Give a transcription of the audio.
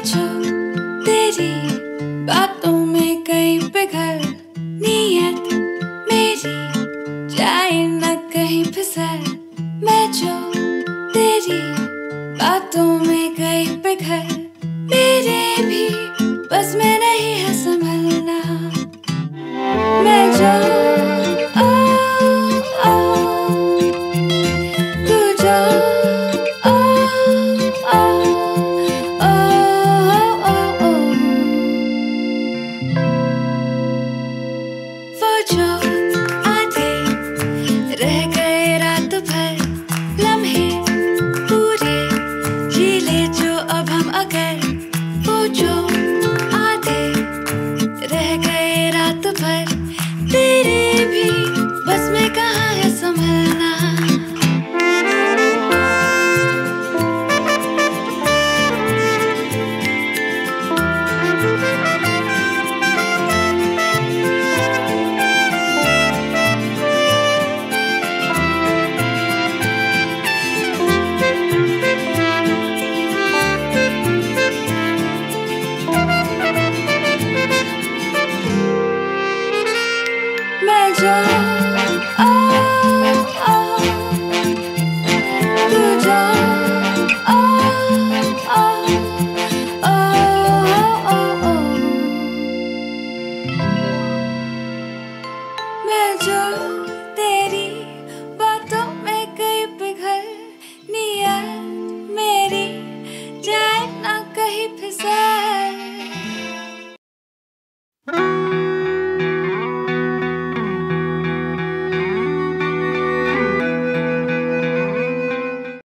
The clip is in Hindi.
जो तेरी बातों में कहीं पिघल, नीयत मेरी जाए न कहीं फिसल। मैं जो तेरी बातों में कहीं पिघल, मेरे भी बस में नहीं है संभलना। मैं जो तू जो वो जो आधे रह गए रात भर, लम्हे पूरे जी ले जो अब हम अगर। वो जो आधे रह गए रात भर, तेरे भी बस में कहाँ है संभलना। मैं जो तू जो मैं जो तेरी बातों में कहीं पिघल, नियत मेरी जाए ना कहीं फिसल।